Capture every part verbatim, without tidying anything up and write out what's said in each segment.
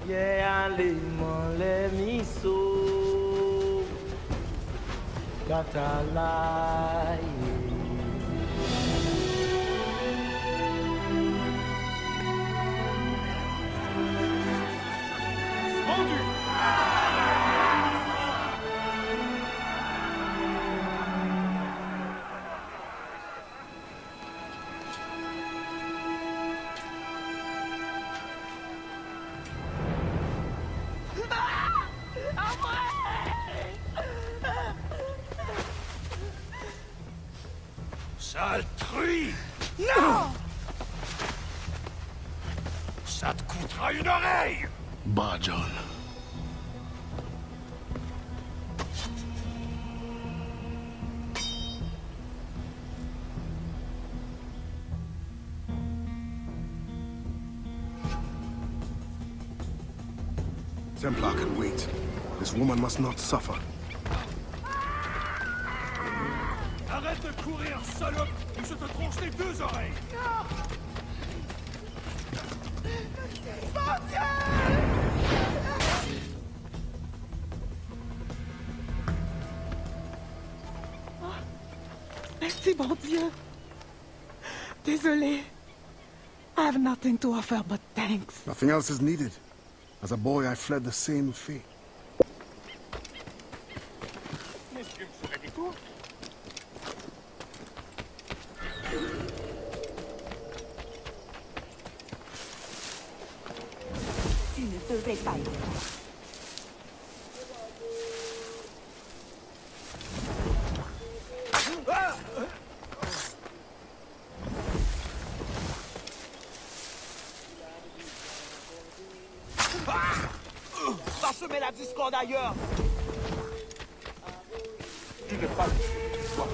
Yeah, allez, mon les miso. Katalai. Vendu. Sale truie! Non! Ça te coûtera une oreille! Bah, John. Templar can wait. This woman must not suffer. Arrête de courir, salope, ou je te tronche les deux oreilles! Mon Dieu! Oh, merci, bon Dieu. Désolé. I have nothing to offer but thanks. Nothing else is needed. As a boy, I fled the same fate. Monsieur me ferait des tours? Tu ne devrais pas y aller. Va semer la discorde ailleurs. Tu n'es pas... Toi.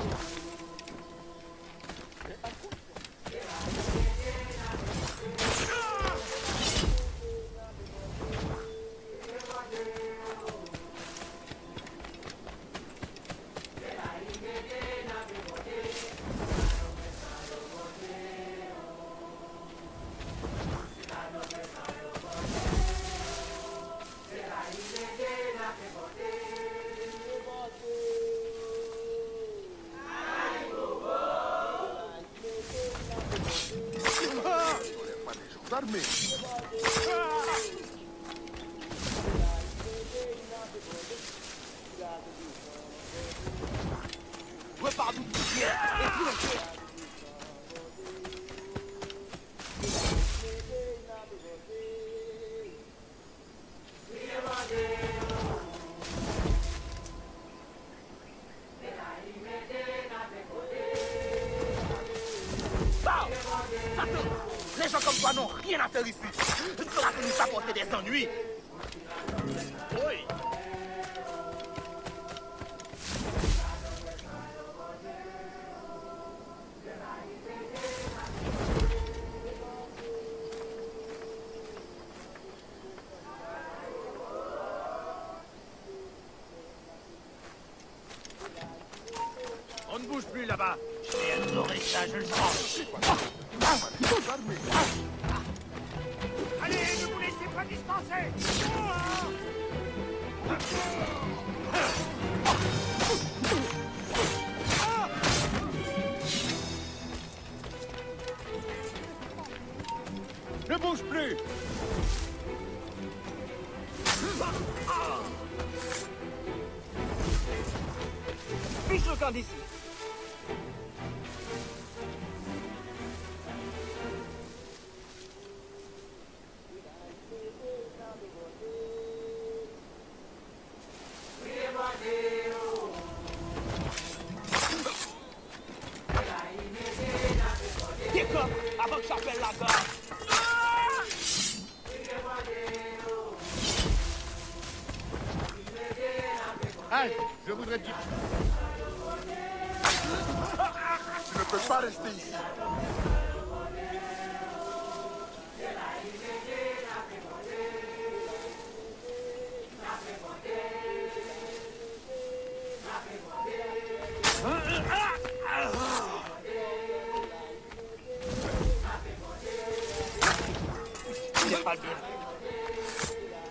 Repars d'où tu viens et tout le feu. Les gens comme toi n'ont rien à faire ici. Tu seras venu t'apporter des ennuis. Oui. On ne bouge plus là-bas. J'ai adoré ça, je le sens. Allez, ne vous laissez pas dispenser. Ne bouge plus. Fiche le camp d'ici. Décolle avant que j'appelle la garde. Hey, je voudrais dire... Tu ne peux pas rester ici. Il n'est pas bien.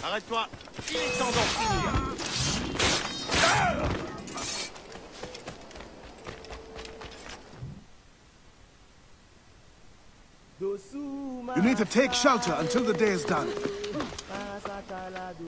Arrête-toi. Il est temps d'en finir. You need to take shelter until the day is done.